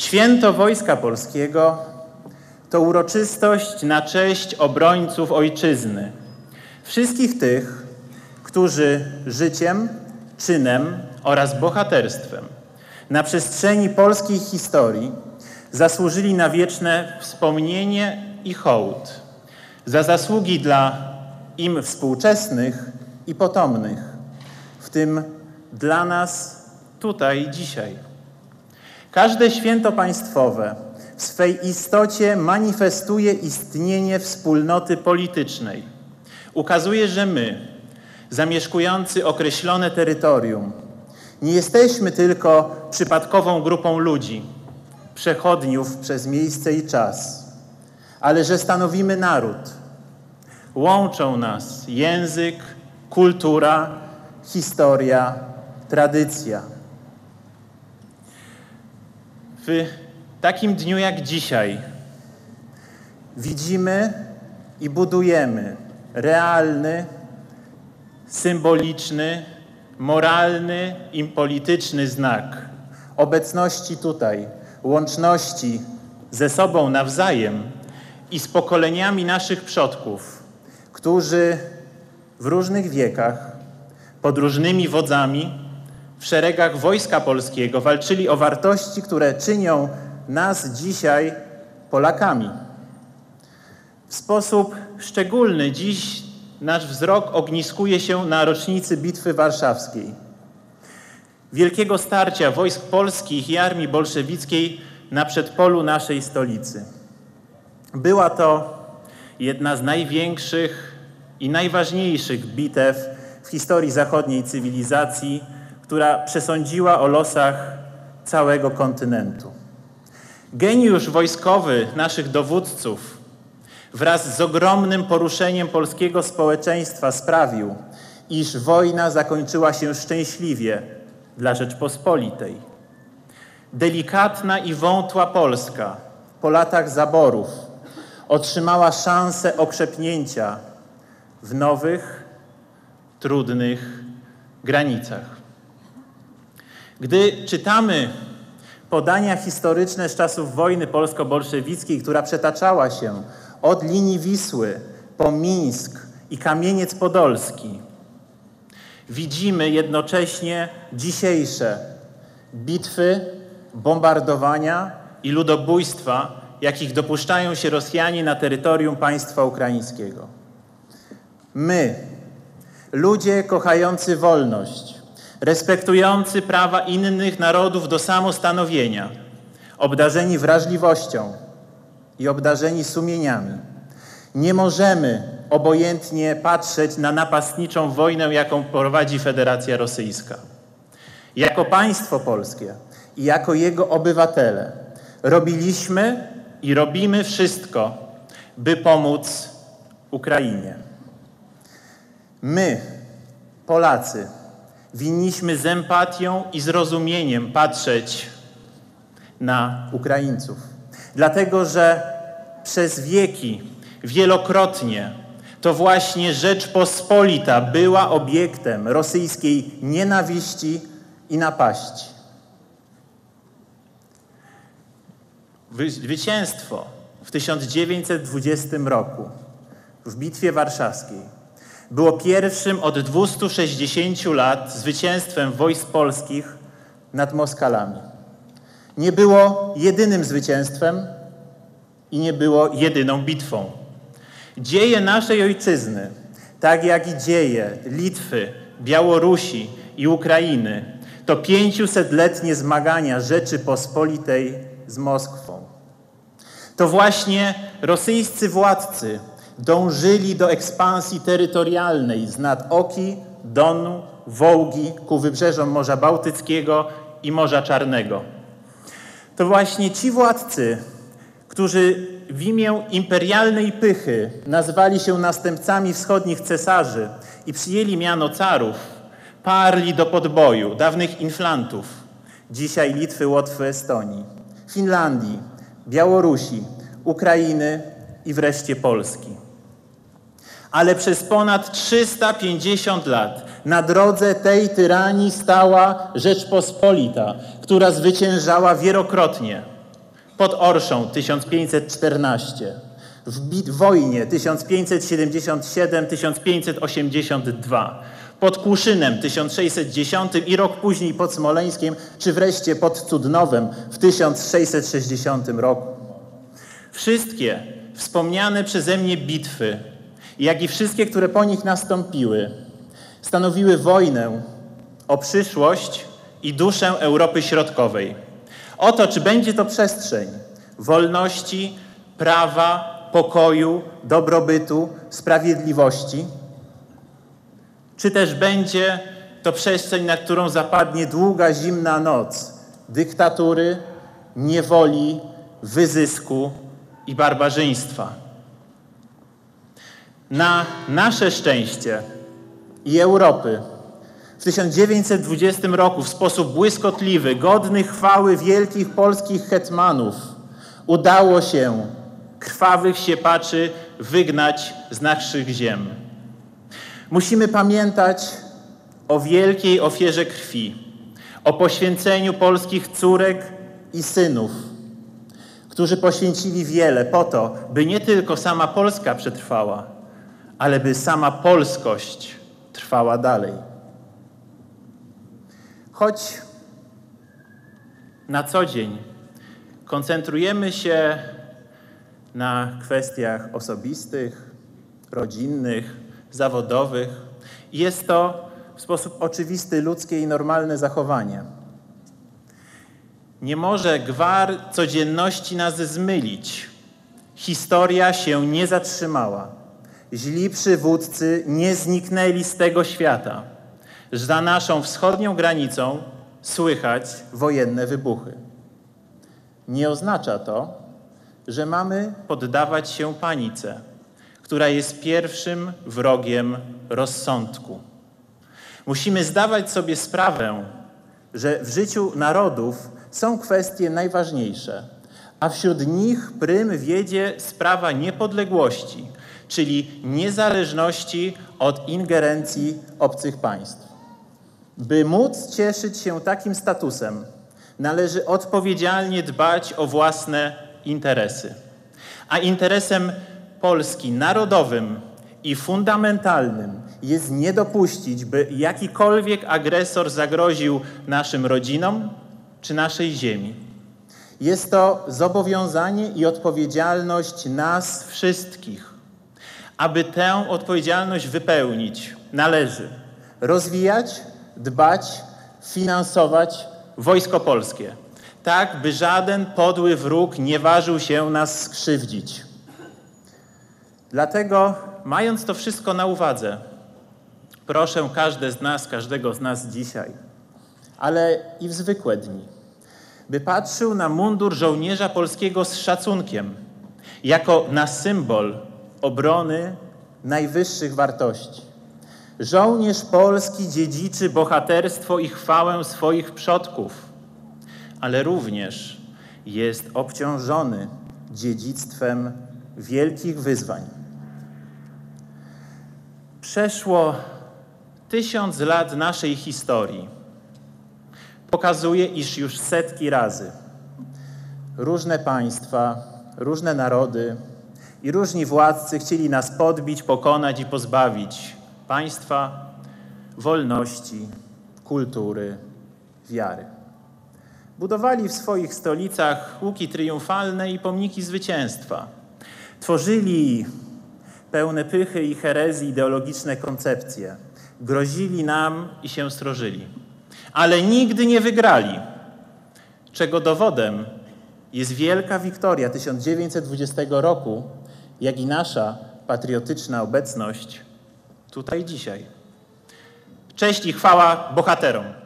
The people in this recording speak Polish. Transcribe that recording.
Święto Wojska Polskiego to uroczystość na cześć obrońców ojczyzny. Wszystkich tych, którzy życiem, czynem oraz bohaterstwem na przestrzeni polskiej historii zasłużyli na wieczne wspomnienie i hołd za zasługi dla im współczesnych i potomnych, w tym dla nas tutaj dzisiaj. Każde święto państwowe w swej istocie manifestuje istnienie wspólnoty politycznej. Ukazuje, że my, zamieszkujący określone terytorium, nie jesteśmy tylko przypadkową grupą ludzi, przechodniów przez miejsce i czas, ale że stanowimy naród. Łączą nas język, kultura, historia, tradycja. W takim dniu jak dzisiaj widzimy i budujemy realny, symboliczny, moralny i polityczny znak obecności tutaj, łączności ze sobą nawzajem i z pokoleniami naszych przodków, którzy w różnych wiekach, pod różnymi wodzami, w szeregach Wojska Polskiego walczyli o wartości, które czynią nas dzisiaj Polakami. W sposób szczególny dziś nasz wzrok ogniskuje się na rocznicy Bitwy Warszawskiej, wielkiego starcia wojsk polskich i armii bolszewickiej na przedpolu naszej stolicy. Była to jedna z największych i najważniejszych bitew w historii zachodniej cywilizacji, która przesądziła o losach całego kontynentu. Geniusz wojskowy naszych dowódców wraz z ogromnym poruszeniem polskiego społeczeństwa sprawił, iż wojna zakończyła się szczęśliwie dla Rzeczpospolitej. Delikatna i wątła Polska po latach zaborów otrzymała szansę okrzepnięcia w nowych, trudnych granicach. Gdy czytamy podania historyczne z czasów wojny polsko-bolszewickiej, która przetaczała się od linii Wisły po Mińsk i Kamieniec Podolski, widzimy jednocześnie dzisiejsze bitwy, bombardowania i ludobójstwa, jakich dopuszczają się Rosjanie na terytorium państwa ukraińskiego. My, ludzie kochający wolność, respektujący prawa innych narodów do samostanowienia, obdarzeni wrażliwością i obdarzeni sumieniami, nie możemy obojętnie patrzeć na napastniczą wojnę, jaką prowadzi Federacja Rosyjska. Jako państwo polskie i jako jego obywatele robiliśmy i robimy wszystko, by pomóc Ukrainie. My, Polacy, winniśmy z empatią i zrozumieniem patrzeć na Ukraińców. Dlatego, że przez wieki, wielokrotnie to właśnie Rzeczpospolita była obiektem rosyjskiej nienawiści i napaści. Zwycięstwo w 1920 roku w Bitwie Warszawskiej było pierwszym od 260 lat zwycięstwem wojsk polskich nad Moskalami. Nie było jedynym zwycięstwem i nie było jedyną bitwą. Dzieje naszej ojczyzny, tak jak i dzieje Litwy, Białorusi i Ukrainy, to 500-letnie zmagania Rzeczypospolitej z Moskwą. To właśnie rosyjscy władcy dążyli do ekspansji terytorialnej z nad Oki, Donu, Wołgi ku wybrzeżom Morza Bałtyckiego i Morza Czarnego. To właśnie ci władcy, którzy w imię imperialnej pychy nazwali się następcami wschodnich cesarzy i przyjęli miano carów, parli do podboju dawnych inflantów, dzisiaj Litwy, Łotwy, Estonii, Finlandii, Białorusi, Ukrainy i wreszcie Polski. Ale przez ponad 350 lat na drodze tej tyranii stała Rzeczpospolita, która zwyciężała wielokrotnie pod Orszą 1514, w wojnie 1577-1582, pod Kłuszynem 1610 i rok później pod Smoleńskiem, czy wreszcie pod Cudnowem w 1660 roku. Wszystkie wspomniane przeze mnie bitwy, jak i wszystkie, które po nich nastąpiły, stanowiły wojnę o przyszłość i duszę Europy Środkowej. O to, czy będzie to przestrzeń wolności, prawa, pokoju, dobrobytu, sprawiedliwości, czy też będzie to przestrzeń, na którą zapadnie długa, zimna noc dyktatury, niewoli, wyzysku i barbarzyństwa. Na nasze szczęście i Europy w 1920 roku w sposób błyskotliwy, godny chwały wielkich polskich hetmanów udało się krwawych siepaczy wygnać z naszych ziem. Musimy pamiętać o wielkiej ofierze krwi, o poświęceniu polskich córek i synów, którzy poświęcili wiele po to, by nie tylko sama Polska przetrwała, ale by sama polskość trwała dalej. Choć na co dzień koncentrujemy się na kwestiach osobistych, rodzinnych, zawodowych, jest to w sposób oczywisty ludzkie i normalne zachowanie. Nie może gwar codzienności nas zmylić. Historia się nie zatrzymała. Źli przywódcy nie zniknęli z tego świata. Za naszą wschodnią granicą słychać wojenne wybuchy. Nie oznacza to, że mamy poddawać się panice, która jest pierwszym wrogiem rozsądku. Musimy zdawać sobie sprawę, że w życiu narodów są kwestie najważniejsze, a wśród nich prym wiedzie sprawa niepodległości, czyli niezależności od ingerencji obcych państw. By móc cieszyć się takim statusem, należy odpowiedzialnie dbać o własne interesy. A interesem Polski narodowym i fundamentalnym jest nie dopuścić, by jakikolwiek agresor zagroził naszym rodzinom czy naszej ziemi. Jest to zobowiązanie i odpowiedzialność nas wszystkich. Aby tę odpowiedzialność wypełnić, należy rozwijać, dbać, finansować Wojsko Polskie, tak by żaden podły wróg nie ważył się nas skrzywdzić. Dlatego, mając to wszystko na uwadze, proszę każdego z nas dzisiaj, ale i w zwykłe dni, by patrzył na mundur żołnierza polskiego z szacunkiem, jako na symbol obrony najwyższych wartości. Żołnierz polski dziedziczy bohaterstwo i chwałę swoich przodków, ale również jest obciążony dziedzictwem wielkich wyzwań. Przeszło 1000 lat naszej historii. Pokazuje, iż już setki razy różne państwa, różne narody i różni władcy chcieli nas podbić, pokonać i pozbawić państwa, wolności, kultury, wiary. Budowali w swoich stolicach łuki triumfalne i pomniki zwycięstwa. Tworzyli pełne pychy i herezji ideologiczne koncepcje. Grozili nam i się strożyli. Ale nigdy nie wygrali, czego dowodem jest wielka wiktoria 1920 roku, jak i nasza patriotyczna obecność tutaj dzisiaj. Cześć i chwała bohaterom!